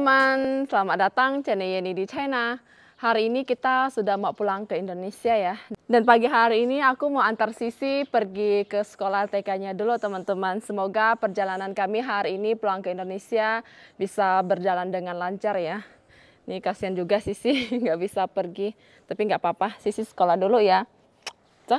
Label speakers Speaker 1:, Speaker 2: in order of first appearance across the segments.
Speaker 1: teman-teman, selamat datang channel Yeni di China. Hari ini kita sudah mau pulang ke Indonesia ya. Dan pagi hari ini aku mau antar Sisi pergi ke sekolah TK-nya dulu teman-teman. Semoga perjalanan kami hari ini pulang ke Indonesia bisa berjalan dengan lancar ya. Nih kasihan juga Sisi nggak bisa pergi. Tapi nggak apa-apa, Sisi sekolah dulu ya. Tuh.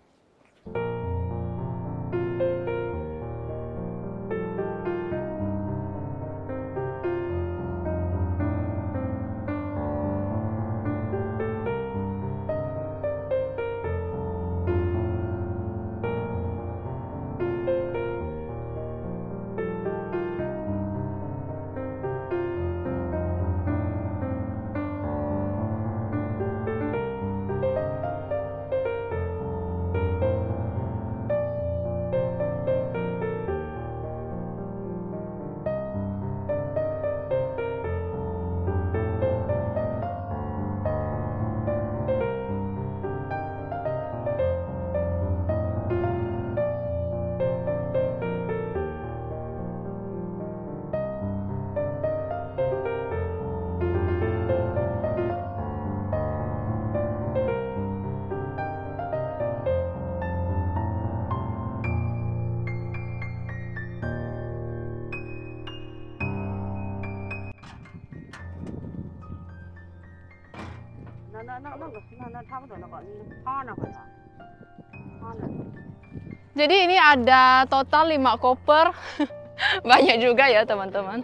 Speaker 1: Jadi ini ada total 5 koper. Banyak juga ya teman-teman.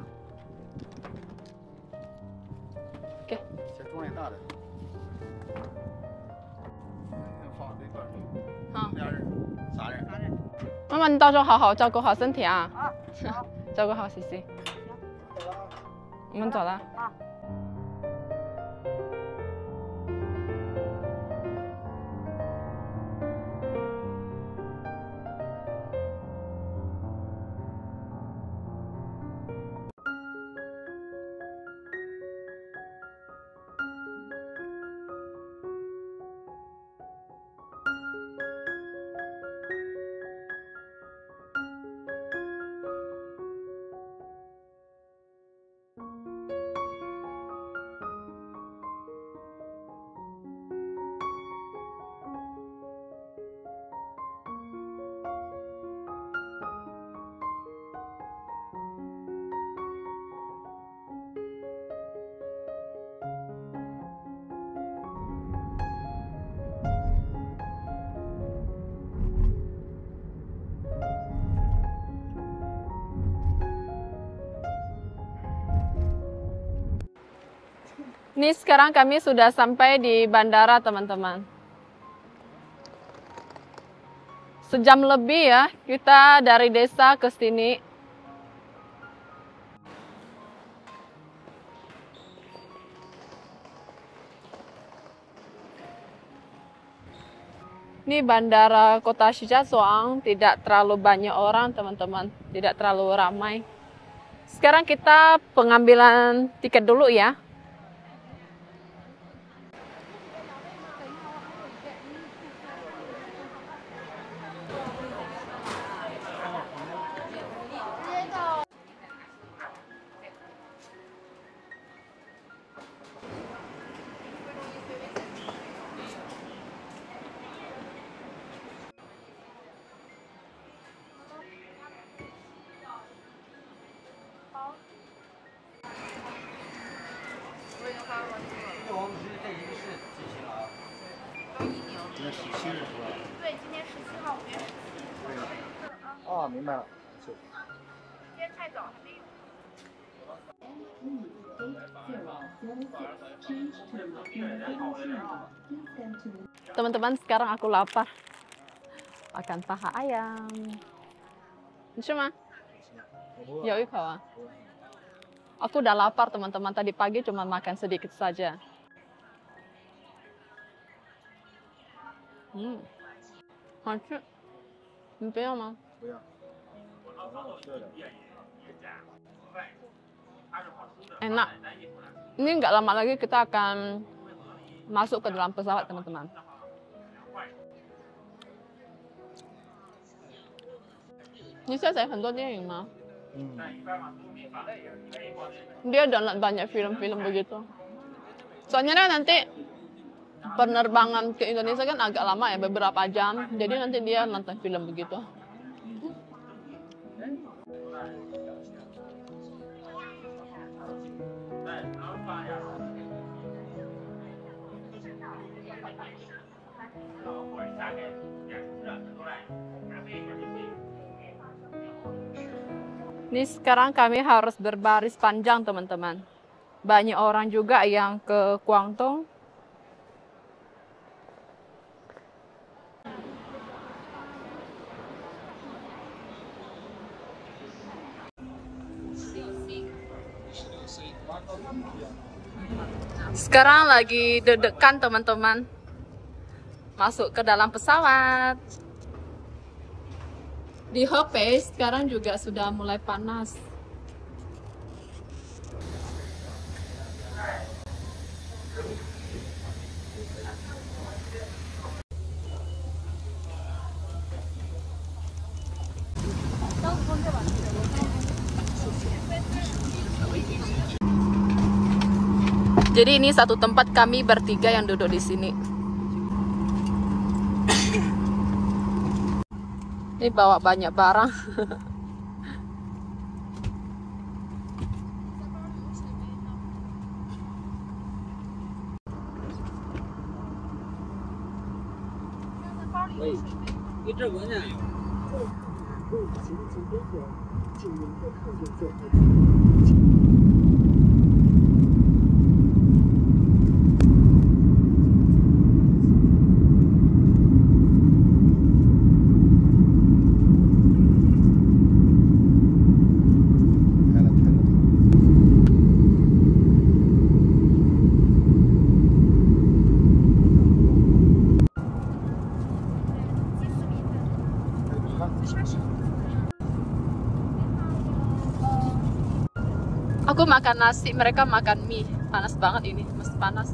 Speaker 1: Oke. 妈妈，你到时候好好照顾好身体啊！照顾好西西。我们走了。Ini sekarang kami sudah sampai di bandara teman-teman. Sejam lebih ya kita dari desa ke sini. Ini bandara kota Shijiazhuang, tidak terlalu banyak orang teman-teman, tidak terlalu ramai. Sekarang kita pengambilan tiket dulu ya. Teman-teman, sekarang aku lapar. Makan paha ayam. Cuma? Ya, kawan. Aku udah lapar, teman-teman. Tadi pagi cuma makan sedikit saja. Masuk. Bea吗？ Enak. Ini nggak lama lagi kita akan masuk ke dalam pesawat, teman-teman. Ini saya 很多电影吗？ Dia download banyak film-film begitu. Soalnya kan nanti penerbangan ke Indonesia kan agak lama ya, beberapa jam. Jadi nanti dia nonton film begitu. Ini sekarang kami harus berbaris panjang, teman-teman. Banyak orang juga yang ke Guangdong. Sekarang lagi deg-degan, teman-teman. Masuk ke dalam pesawat. Di Hebei sekarang juga sudah mulai panas. Jadi ini satu tempat kami bertiga yang duduk di sini. Ini bawa banyak barang. Aku makan nasi, mereka makan mie. Panas banget ini, masih panas.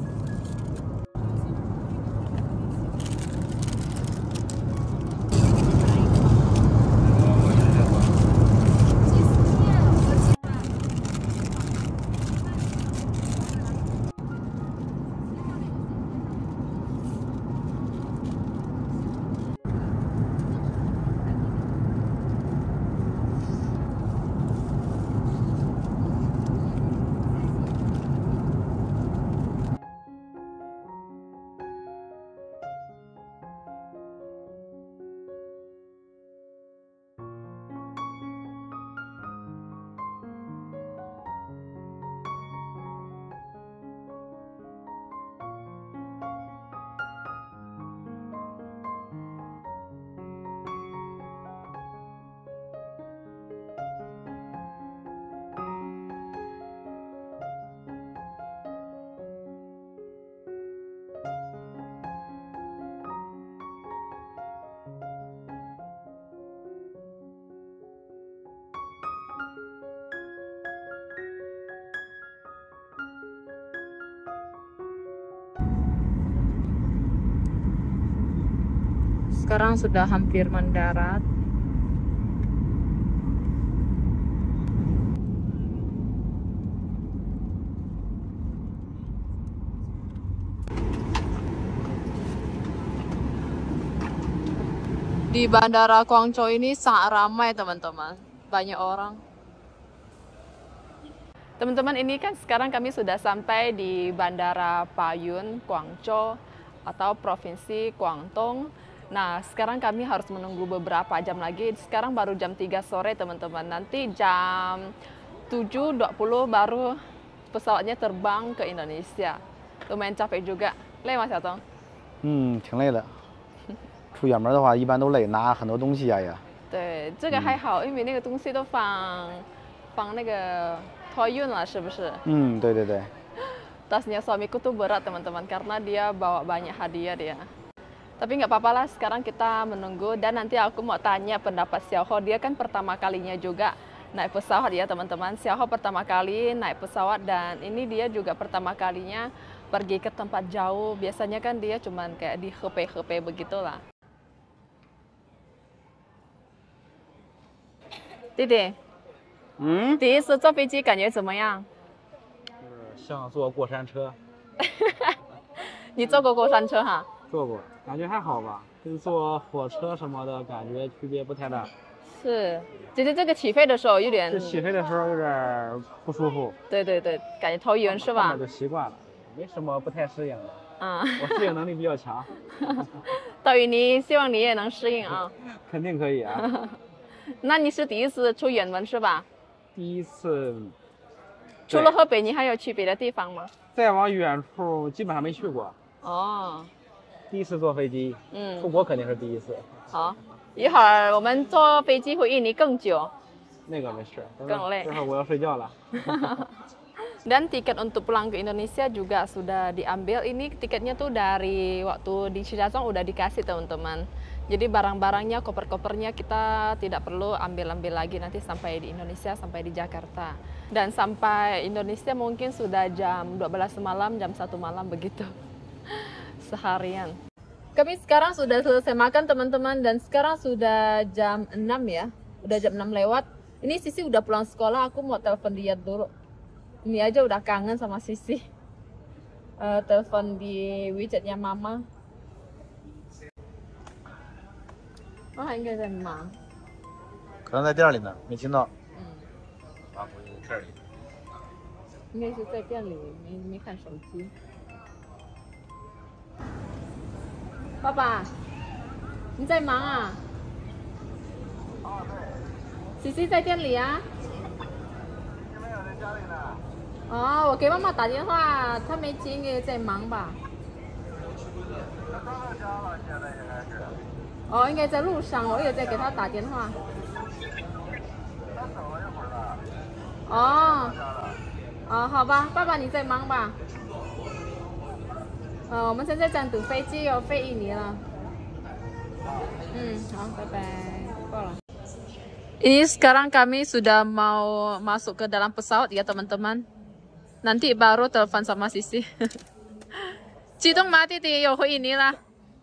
Speaker 1: Sekarang sudah hampir mendarat. Di Bandara Guangzhou ini sangat ramai, teman-teman. Banyak orang. Teman-teman, ini kan sekarang kami sudah sampai di Bandara Baiyun, Guangzhou, atau Provinsi Guangdong. Nah, sekarang kami harus menunggu beberapa jam lagi. Sekarang baru jam 3 sore, teman-teman. Nanti jam 7.20 baru pesawatnya terbang ke Indonesia. Lumayan capek juga. 累吗，小东？
Speaker 2: 挺累的。出远门的话，一般都累，拿很多东西啊也。
Speaker 1: 对，这个还好，因为那个东西都放那个托运了，是不是？
Speaker 2: 对对对。
Speaker 1: Tasnya suamiku tuh berat, teman-teman, karena dia bawa banyak hadiah dia. Tapi nggak apa-apa lah, sekarang kita menunggu. Dan nanti aku mau tanya pendapat Xiaoho. Dia kan pertama kalinya juga naik pesawat ya, teman-teman. Xiaoho pertama kali naik pesawat, dan ini dia juga pertama kalinya pergi ke tempat jauh. Biasanya kan dia cuman kayak di Hebei begitulah. Dede,
Speaker 3: 嗯，
Speaker 1: 第一次坐飞机感觉怎么样？
Speaker 3: 像坐过山车，
Speaker 1: 你坐过过山车哈？
Speaker 3: 坐过，感觉还好吧，跟坐火车什么的感觉区别不太大。
Speaker 1: 是，只是这个起飞的时候有点
Speaker 3: 这，起飞的时候有点不舒服，
Speaker 1: 对对对，感觉头晕是吧
Speaker 3: 后面？就习惯了，没什么不太适应的。
Speaker 1: 嗯，
Speaker 3: 我适应能力比较强，
Speaker 1: 到云你希望你也能适应啊。
Speaker 3: 肯定可以啊。
Speaker 1: 那你是第一次出远门是吧？
Speaker 3: 第一次，
Speaker 1: 除了河北，你还有去别的地方吗？
Speaker 3: 再往远处基本上没去过，
Speaker 1: 哦，
Speaker 3: 第一次坐飞机，出
Speaker 1: 嗯，
Speaker 3: 国肯定是第一次，
Speaker 1: 好，一会儿我们坐飞机回印尼更久。
Speaker 3: 那个没事，
Speaker 1: 更累
Speaker 3: 这会儿我要睡觉了。
Speaker 1: Dan tiket untuk pulang ke Indonesia juga sudah diambil. Ini tiketnya tuh dari waktu di Cirazong udah dikasih teman-teman. Jadi barang-barangnya, koper-kopernya kita tidak perlu ambil-ambil lagi nanti sampai di Indonesia, sampai di Jakarta. Dan sampai Indonesia mungkin sudah jam 12 malam, jam 1 malam begitu. Seharian. Kami sekarang sudah selesai makan teman-teman dan sekarang sudah jam 6 ya. Udah jam 6 lewat. Ini Sisi udah pulang sekolah, aku mau telepon dia dulu. Ini aja udah kangen sama Sisi. Telepon di WeChat-nya Mama. Oh, 应该在忙。
Speaker 2: 可能在店里呢，没听到。
Speaker 1: 嗯，
Speaker 2: 啊，不是这里。
Speaker 1: 应该是在店里，没看手机。爸爸，你在忙啊？西西在店里啊。哦，我给妈妈打电话，她没接，应该在忙吧？哦，应该在路上，我有在给她打电话。哦，哦，好吧，爸爸你在忙吧？我们现在在等飞机要飞印尼了。好，拜拜，过了。Ini sekarang kami sudah mau masuk ke dalam pesawat ya teman-teman. Nanti baru telepon sama Sisi. Cidong mati di Yoho inilah.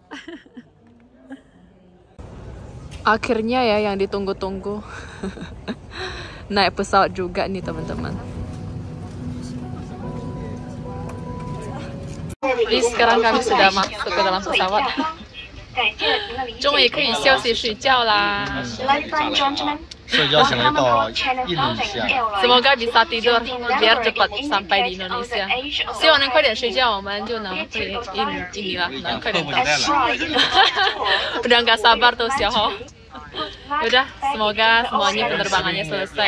Speaker 1: Akhirnya ya yang ditunggu-tunggu. Naik pesawat juga nih teman-teman. Jadi sekarang kami sudah masuk ke dalam pesawat. 终于可以休息睡觉啦。
Speaker 2: 睡觉醒来到印尼西亚。
Speaker 1: Semoga bisa tidur biar cepat sampai di Indonesia. 希望能快点睡觉，我们就能回印尼了，能快点到。Udah nggak sabar tuh Xiaoho. Udah, semoga semuanya penerbangannya selesai.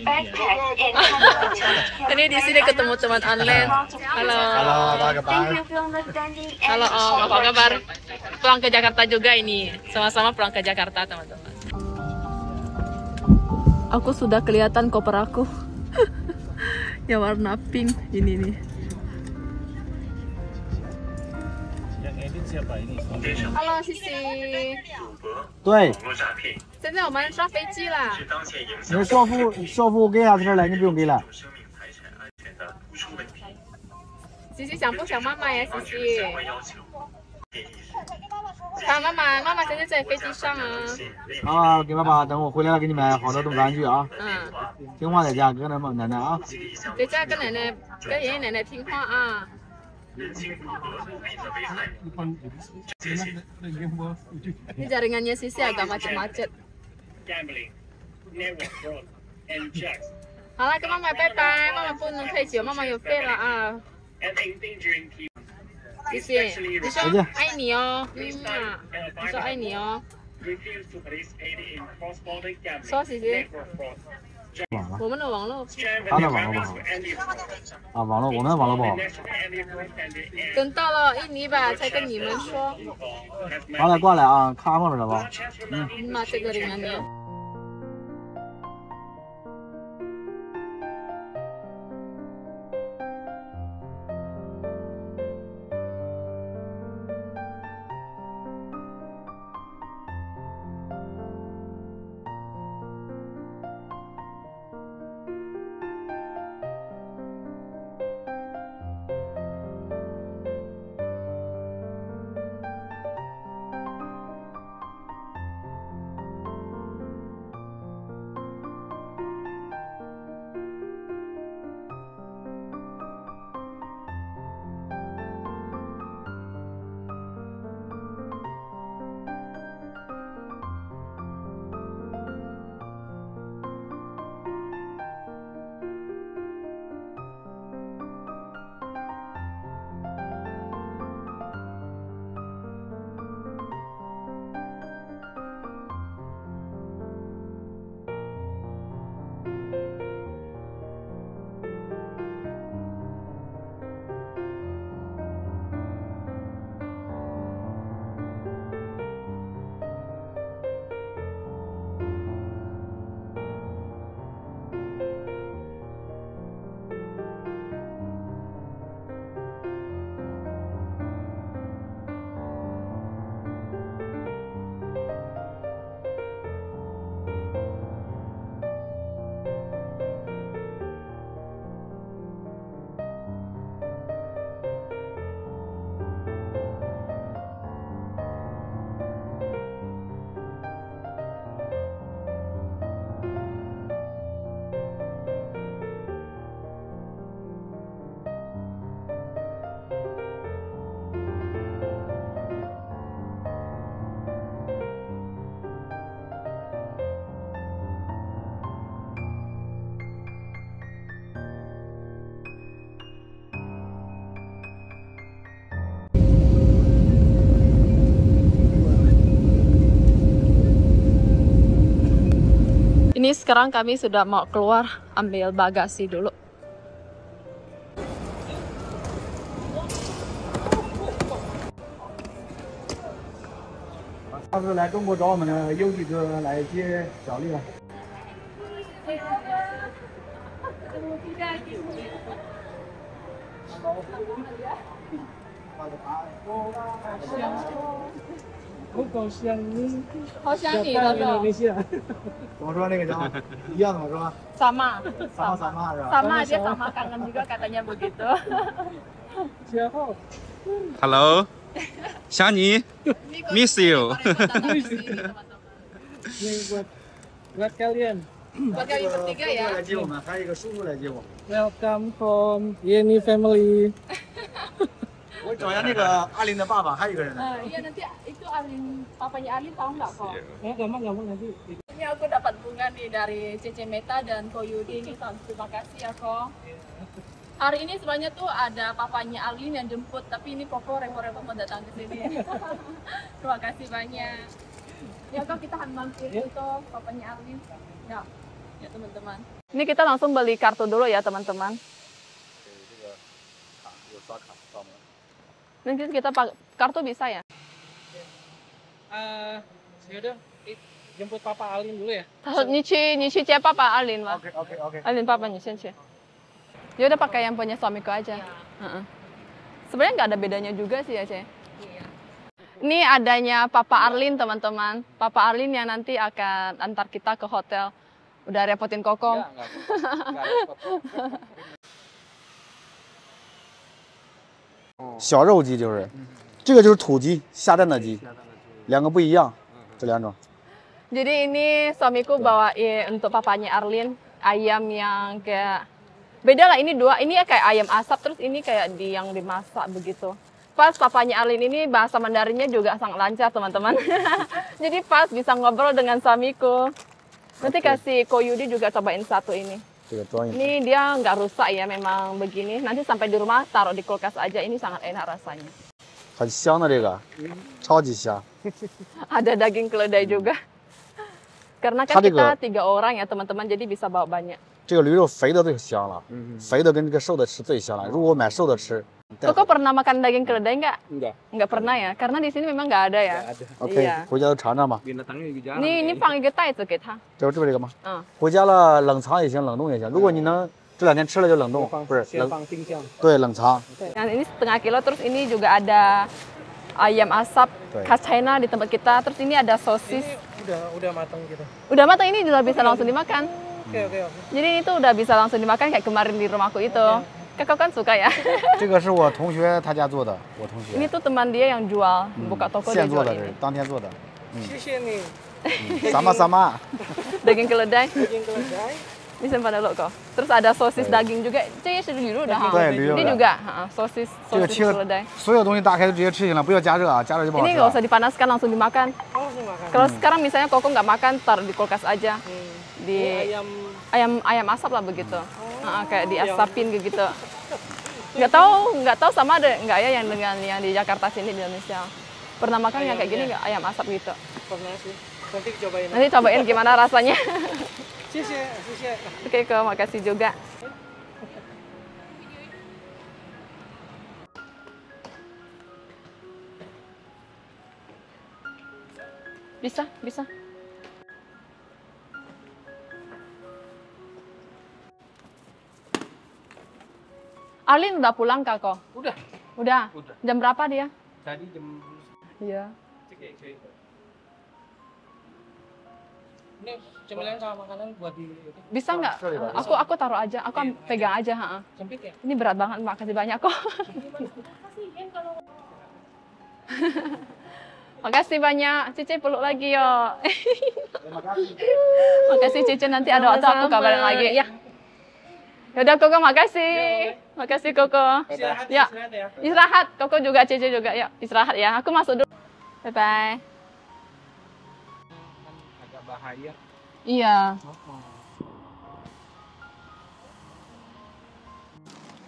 Speaker 1: Ini di sini ketemu teman online. Halo.
Speaker 2: Halo, apa kabar?
Speaker 1: Halo Om, apa kabar? Pulang ke Jakarta juga ini. Sama-sama pulang ke Jakarta, teman-teman. Aku sudah kelihatan koper aku. Yang warna pink ini nih.
Speaker 3: Yang edit siapa ini?
Speaker 1: Halo Sisi.
Speaker 2: 对，
Speaker 1: 现在我们上飞机了。
Speaker 2: 你的少妇给啥事儿了？你不用给了。
Speaker 1: 西西想不想妈妈呀？西西。看妈妈现在在飞机上啊。
Speaker 2: 啊，给爸爸，等我回来了给你买好多冻干去啊。听话在家，跟着奶奶啊。
Speaker 1: 在家跟奶奶、跟爷爷奶奶听话啊。Ini jaringannya Sisi agak macet-macet. Halo ke mama, bye bye. Mama 不能退休，妈妈有费了啊。谢谢，你说爱你哦，你说爱你哦。说谢谢。我们的网络，
Speaker 2: 他的网络不好。啊，我们的网络不好。
Speaker 1: 等到了印尼吧，才跟你们说。
Speaker 2: 好了，挂了啊，看后面了吧。
Speaker 1: 那这个ringannya。 Ini sekarang kami sudah mau keluar ambil bagasi dulu.
Speaker 2: 他是来中国找我们的优弟哥来接小丽了。
Speaker 3: 我好想你，
Speaker 1: 好想你
Speaker 3: 想
Speaker 1: 了都。
Speaker 3: 微信。
Speaker 2: 怎么说那个叫一样的吗？是吧？
Speaker 1: Sama.
Speaker 2: sama是吧？
Speaker 1: Sama dia sama kangen juga katanya begitu.
Speaker 3: 之后
Speaker 4: Hello，想你 ，miss you。
Speaker 3: buat kalian.
Speaker 1: Buat kami bertiga ya.
Speaker 2: 来接我们，还有一个叔叔来接我。
Speaker 3: Welcome home, Yeni family.
Speaker 2: 我找一下那个阿林的爸爸，还有一个人呢。
Speaker 1: Iya nanti itu Alin, papanya Alin tahu nggak kok?
Speaker 3: Gampang nanti.
Speaker 1: Ini aku dapat bunga nih dari Cece Meta dan Ko Yudi ini, terima kasih ya Ko. Hari ini sebenarnya tuh ada papanya Alin yang jemput, tapi ini Koko repot-repot mau datang ke sini. Terima kasih banyak. Ya Kok, kita mampir itu papanya Alin. Ya, ya teman-teman. Ini kita langsung beli kartu dulu ya teman-teman. Nanti kita kartu bisa ya?
Speaker 3: Yaudah, jemput Papa Alin dulu ya.
Speaker 1: 他说你去接爸爸 Alin 吧。
Speaker 2: OK。
Speaker 1: Alin papa你先去。Ya udah pakai yang punya suamiku aja. Sebenarnya nggak ada bedanya juga sih ya, Ce. Ini adanya Papa Arlin, teman-teman. Papa Arlin yang nanti akan antar kita ke hotel. Udah repotin Kokong.
Speaker 5: 小肉鸡就是，这个就是土鸡，下蛋的鸡，两个不一样，这两种。
Speaker 1: Jadi ini suamiku bawain untuk papanya Arlin ayam yang kayak beda lah, ini dua, ini kayak ayam asap, terus ini kayak yang dimasak begitu. Pas papanya Arlin ini bahasa Mandarinnya juga sangat lancar teman-teman. Jadi pas bisa ngobrol dengan suamiku. Nanti kasih Ko Yudi juga cobain satu ini. Ini dia nggak rusak ya, memang begini. Nanti sampai di rumah taruh di kulkas aja, ini sangat enak rasanya.
Speaker 5: 很香的这个，超级香。
Speaker 1: Ada daging keledai juga. Karena kan kita 3 orang ya teman-teman, jadi bisa bawa banyak.
Speaker 5: 这个驴肉肥的最香了，肥的跟这个瘦的吃最香了。如果买瘦的吃，
Speaker 1: Koko pernah makan daging keledai nggak?
Speaker 3: Enggak.
Speaker 1: Nggak pernah ya, karena di sini memang nggak ada ya.
Speaker 5: OK，
Speaker 1: Iya.
Speaker 5: 回家都尝尝吧。
Speaker 3: Binatangnya juga jarang.
Speaker 1: Ini放一个袋子给他。
Speaker 5: 这边这个吗？
Speaker 1: 嗯，
Speaker 5: 回家了冷藏也行，冷冻也行。如果你能这2天吃了就冷冻，不是
Speaker 3: 先
Speaker 5: 冷，
Speaker 3: 放冰箱。
Speaker 5: 对，冷藏。
Speaker 1: Dan ini setengah kilo, terus ini juga ada ayam asap khas China di tempat kita. Terus ini ada sosis.
Speaker 3: Udah matang gitu.
Speaker 1: Udah matang, ini sudah bisa langsung dimakan.
Speaker 3: Oke.
Speaker 1: Jadi itu udah bisa langsung dimakan kayak kemarin di rumahku itu. Kakak kan suka ya.
Speaker 5: 这个是我同学他家做的，我同学
Speaker 1: Ini tuh teman dia yang jual, buka toko dia
Speaker 5: 现做
Speaker 1: jual
Speaker 5: 的，
Speaker 1: ini.
Speaker 5: 当天做的。
Speaker 3: Sisi nih.
Speaker 5: sama sama。
Speaker 1: Daging keledai.
Speaker 3: Daging keledai.
Speaker 1: Ini simpan dulu kok. Terus ada sosis daging juga. Ini sudah dulu dah.
Speaker 5: 对，驴肉
Speaker 1: Ini
Speaker 5: 的。
Speaker 1: juga sosis
Speaker 5: 这个
Speaker 1: sosis
Speaker 5: 切
Speaker 1: keledai.
Speaker 5: 所有东西打开就直接吃行了，不要加热啊，加热就不好
Speaker 1: Ini
Speaker 5: 吃
Speaker 1: nggak
Speaker 5: 了。
Speaker 1: usah dipanaskan, langsung dimakan.
Speaker 3: Oh, langsung makan.
Speaker 1: Kalau sekarang misalnya Koko nggak makan, taruh di kulkas aja. Di
Speaker 3: Ayam
Speaker 1: ayam asap lah begitu. Kayak diasapin gitu. Nggak tahu sama ada nggak ya yang dengan yang di Jakarta sini di Indonesia. Pernah makan yang kayak gini nggak, ayam asap gitu?
Speaker 3: pernah sih. Nanti cobain.
Speaker 1: Nanti cobain gimana rasanya.
Speaker 3: Sisi.
Speaker 1: Oke, Ko, makasih juga. Bisa. Alin udah pulang Kak, Ko? Udah. Jam berapa dia?
Speaker 3: Tadi jam.
Speaker 1: Iya.
Speaker 3: Ini cemilan sama makanan buat di itu.
Speaker 1: Bisa nggak? Aku taruh aja. Aku pegang aja.
Speaker 3: Sempit ya?
Speaker 1: Ini berat banget. Makasih banyak kok. Makasih banyak. Cici peluk lagi yo. Makasih Cici, nanti ada waktu aku kabarin lagi. Ya. Yaudah Koko, makasih. Makasih Koko.
Speaker 3: Istirahat
Speaker 1: Ya.
Speaker 3: ya.
Speaker 1: Istirahat. Koko juga, Cici juga. Ya, istirahat ya. Aku masuk dulu. Bye bye.
Speaker 3: Agak bahaya.
Speaker 1: Iya.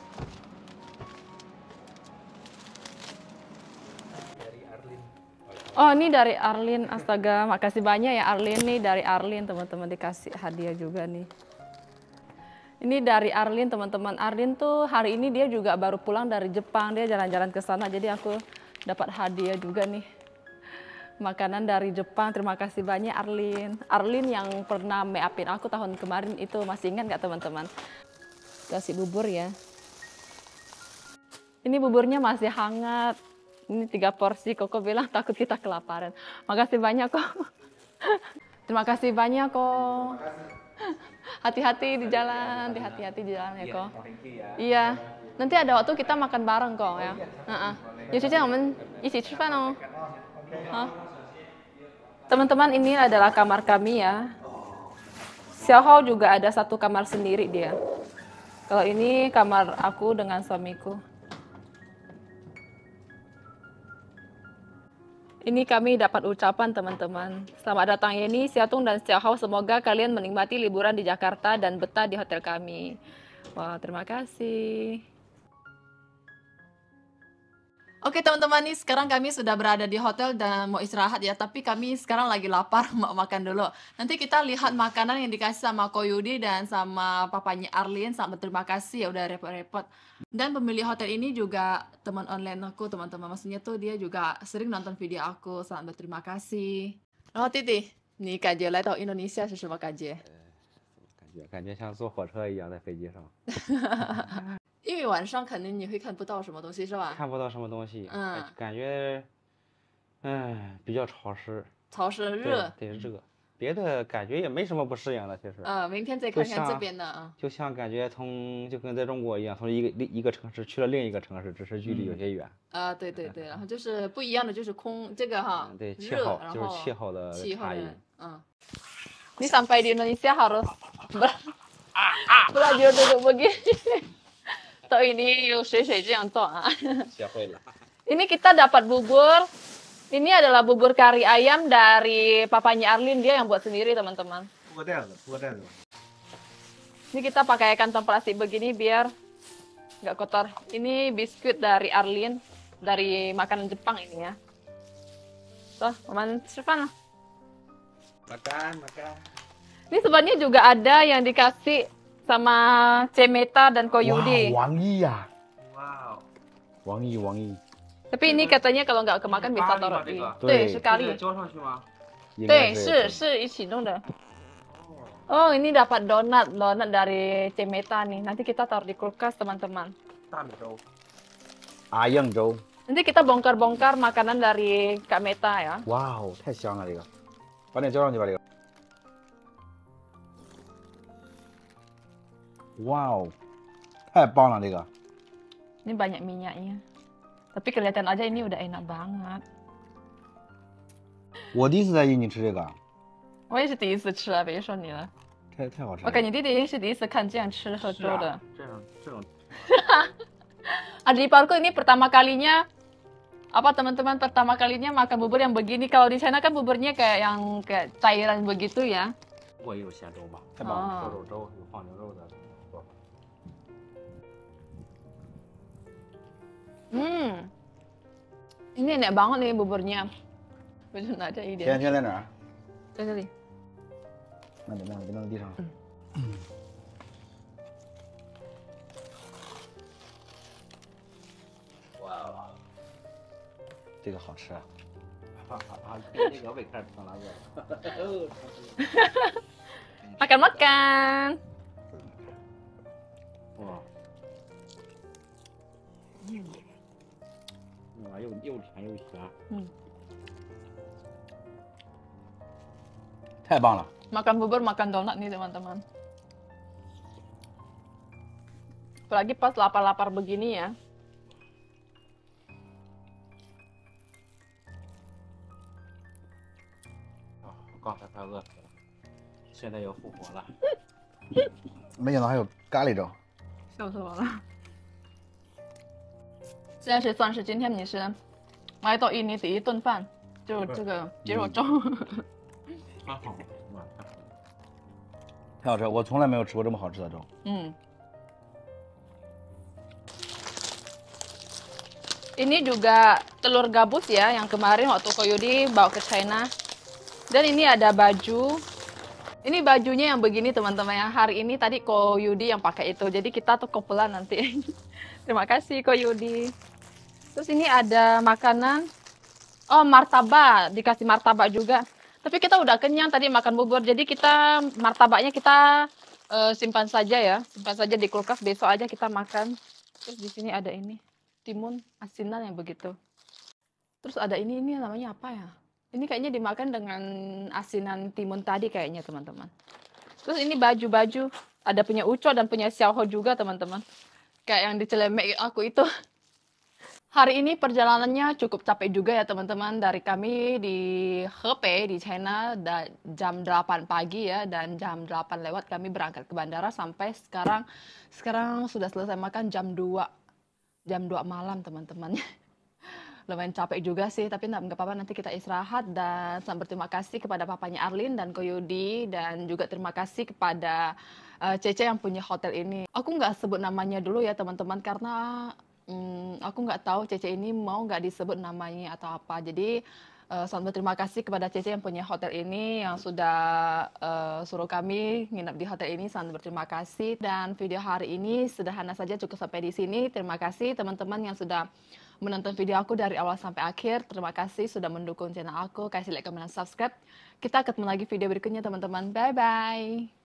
Speaker 3: Dari Arlin.
Speaker 1: Oh, ini dari Arlin. Astaga, makasih banyak ya Arlin nih. Dari Arlin, teman-teman dikasih hadiah juga nih. Ini dari Arlin, teman-teman. Arlin tuh hari ini dia juga baru pulang dari Jepang. Dia jalan-jalan ke sana, jadi aku dapat hadiah juga nih. Makanan dari Jepang. Terima kasih banyak Arlin. Arlin yang pernah make-upin aku tahun kemarin itu. Masih ingat nggak teman-teman? Kasih bubur ya. Ini buburnya masih hangat. Ini 3 porsi, Koko bilang takut kita kelaparan. Makasih banyak kok. Terima kasih banyak kok. Hati-hati di jalan, hati-hati di jalan ya kok. Iya, nanti ada waktu kita makan bareng kok ya. Teman-teman, ini adalah kamar kami ya. Xiaohao juga ada satu kamar sendiri dia. Kalau ini kamar aku dengan suamiku. Ini kami dapat ucapan teman-teman. Selamat datang Yeni, Xiaotung dan Xiaohao. Semoga kalian menikmati liburan di Jakarta dan betah di hotel kami. Wah, terima kasih. Oke teman-teman, nih sekarang kami sudah berada di hotel dan mau istirahat ya. Tapi kami sekarang lagi lapar, mau makan dulu. Nanti kita lihat makanan yang dikasih sama Ko Yudi dan sama papanya Arlin. Sangat berterima kasih ya udah repot-repot. Dan pemilik hotel ini juga teman online aku teman-teman. Maksudnya tuh dia juga sering nonton video aku. Sangat berterima kasih. Oh Titi, nih kaje来到 Indonesia 是什么感觉？
Speaker 3: 感觉像坐火车一样在飞机上。
Speaker 1: 因为晚上肯定你会看不到什么东西是吧？
Speaker 3: 看不到什么东西，感觉，比较潮湿，
Speaker 1: 潮湿热，
Speaker 3: 对热，别的感觉也没什么不适应的，其实。
Speaker 1: 明天再看看这边的啊。
Speaker 3: 就像感觉就跟在中国一样，从一个城市去了另一个城市，只是距离有些远。
Speaker 1: 对对对，然后就是不一样的就是这个哈，
Speaker 3: 对气候就是气候的差异。
Speaker 1: Ini sampai di Indonesia harus belajar duduk begini. Tuh ini水这样做啊。
Speaker 3: 学会了。
Speaker 1: Ini kita dapat bubur. Ini adalah bubur kari ayam dari papanya Arlin, dia yang buat sendiri teman-teman. Ini kita pakai kantong plastik begini biar nggak kotor. Ini biskuit dari Arlin, dari makanan Jepang ini ya. Tuh, makan lah.
Speaker 3: Makan.
Speaker 1: Ini sebenarnya juga ada yang dikasih sama Cemeta dan Ko Yudi.
Speaker 5: Wow, wangi ya.
Speaker 3: Wow.
Speaker 5: Wangi.
Speaker 1: Tapi ini katanya kalau nggak kemakan bisa taruh di. Tuh, sekali.
Speaker 3: 浇上去吗？
Speaker 1: 对，是一起弄的。Oh, ini dapat donat dari Cemeta nih. Nanti kita taruh di kulkas teman-teman.
Speaker 3: 大米粥。
Speaker 5: 阿英粥。
Speaker 1: Nanti kita bongkar-bongkar makanan dari Kak Meta ya.
Speaker 5: Wow, 太香了这个。把那浇上去吧这个。Wow, 太棒了这个。
Speaker 1: Ini banyak minyaknya. Tapi kelihatan aja ini udah enak banget.
Speaker 5: 我第一次在印尼吃这个。
Speaker 1: 我也是第一次吃啊，别说你了。
Speaker 5: 太好吃了。
Speaker 1: 我感觉弟弟是第一次看这样吃喝粥的。
Speaker 3: 这种。
Speaker 1: Adik iparku ini pertama kalinya teman-teman pertama kalinya makan bubur yang begini. Kalau di sana kan buburnya kayak cairan begitu ya.
Speaker 3: 我也有咸粥吧，太棒了，瘦肉粥有放牛肉的做法。
Speaker 1: Ini enak banget nih buburnya. Bener aja ide.
Speaker 5: 甜在哪儿？
Speaker 1: 在这里。
Speaker 5: 那你弄地上。
Speaker 3: 哇，
Speaker 5: 这个好吃啊！
Speaker 3: 那个胃开始疼了，
Speaker 1: Makan.
Speaker 3: 哇，那玩意又甜又咸。
Speaker 5: 太棒了。
Speaker 1: Makan bubur, makan donat nih teman-teman. Apalagi pas lapar-lapar begini ya.
Speaker 3: 我刚才快饿死了，现在又复活了。
Speaker 5: 没想到还有咖喱粥。
Speaker 1: 笑死我了。这也是算是今天你是来到印尼第一顿饭，就这个鸡肉粥。
Speaker 3: 太好了。
Speaker 5: 太好吃，我从来没有吃过这么好吃的粥。
Speaker 1: Ini juga telur gabus ya, yang kemarin waktu Koyudi bawa ke China. Dan ini ada baju. Ini bajunya yang begini teman-teman ya. Hari ini tadi Koyudi yang pakai itu. Jadi kita tuh kumpulan nanti. Terima kasih Koyudi. Terus ini ada makanan. Oh, martabak. Dikasih martabak juga. Tapi kita udah kenyang tadi makan bubur. Jadi kita martabaknya kita simpan saja ya. Simpan saja di kulkas, besok aja kita makan. Terus di sini ada ini. Timun asinan yang begitu. Terus ada ini namanya apa ya? Ini kayaknya dimakan dengan asinan timun tadi kayaknya teman-teman. Terus ini baju-baju. Ada punya Uco dan punya Xiaoho juga teman-teman. Kayak yang di Celemek aku itu. Hari ini perjalanannya cukup capek juga ya teman-teman. Dari kami di Hebei di China jam 8 pagi ya. Dan jam 8 lewat kami berangkat ke bandara sampai sekarang sudah selesai makan jam 2 malam teman-teman. Lumayan capek juga sih, tapi nggak apa-apa, nanti kita istirahat. Dan sangat berterima kasih kepada papanya Arlin dan Koyudi, dan juga terima kasih kepada Cece yang punya hotel ini. Aku nggak sebut namanya dulu ya teman-teman, karena aku nggak tahu Cece ini mau nggak disebut namanya atau apa. Jadi sangat berterima kasih kepada Cece yang punya hotel ini, yang sudah suruh kami nginep di hotel ini. Sangat berterima kasih. Dan video hari ini sederhana saja, cukup sampai di sini. Terima kasih teman-teman yang sudah menonton video aku dari awal sampai akhir. Terima kasih sudah mendukung channel aku. Kasih like, comment, dan subscribe. Kita ketemu lagi video berikutnya teman-teman. Bye-bye.